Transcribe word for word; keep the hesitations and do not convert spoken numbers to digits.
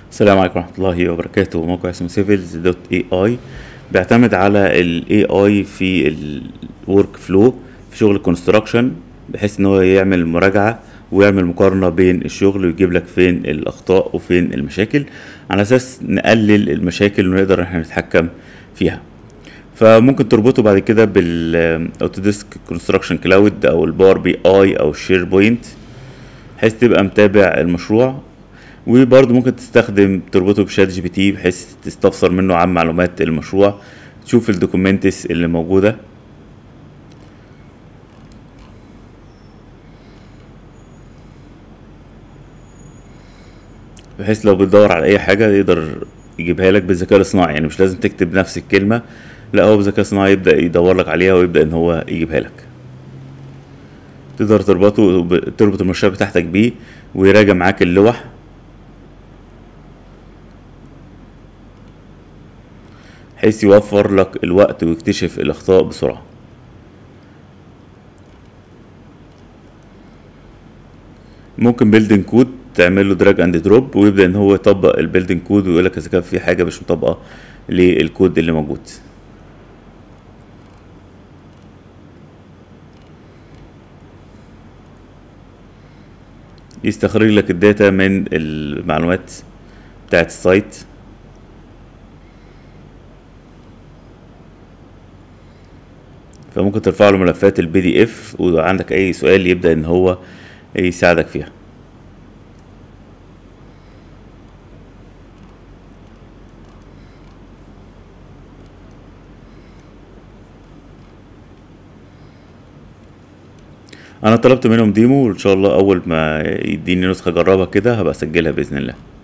السلام عليكم ورحمة الله وبركاته. موقع اسمه سيفلز دوت اي اي بيعتمد على ال إيه آي في ال work flow في شغل الكونستراكشن، بحيث ان هو يعمل مراجعة ويعمل مقارنة بين الشغل ويجيب لك فين الأخطاء وفين المشاكل، على أساس نقلل المشاكل ونقدر احنا نتحكم فيها. فممكن تربطه بعد كده بالاوتوديسك كونستراكشن كلاود او الباور بي اي او الشير بوينت، بحيث تبقى متابع المشروع. وبرضه ممكن تستخدم تربطه بشات جي بي تي بحيث تستفسر منه عن معلومات المشروع، تشوف الدوكيومنتس اللي موجودة. بحيث لو بتدور على اي حاجة يقدر يجيبها لك بالذكاء الاصطناعي، يعني مش لازم تكتب نفس الكلمة، لا هو بالذكاء الاصطناعي يبدأ يدور لك عليها ويبدأ ان هو يجيبها لك. تقدر تربطه ب- تربط المشروع بتاعتك بيه ويراجع معاك اللوح، بحيث يوفر لك الوقت ويكتشف الأخطاء بسرعة. ممكن بيلدينج كود تعمل له دراج اند دروب ويبدأ ان هو يطبق البيلدينج كود ويقول لك اذا كان في حاجة مش مطابقة للكود اللي موجود. يستخرج لك الداتا من المعلومات بتاعت السايت. فممكن ترفع له ملفات البي دي اف، وعندك اي سؤال يبدأ ان هو يساعدك فيها. انا طلبت منهم ديمو، وان شاء الله اول ما يديني نسخة اجربها كده هبقى اسجلها باذن الله.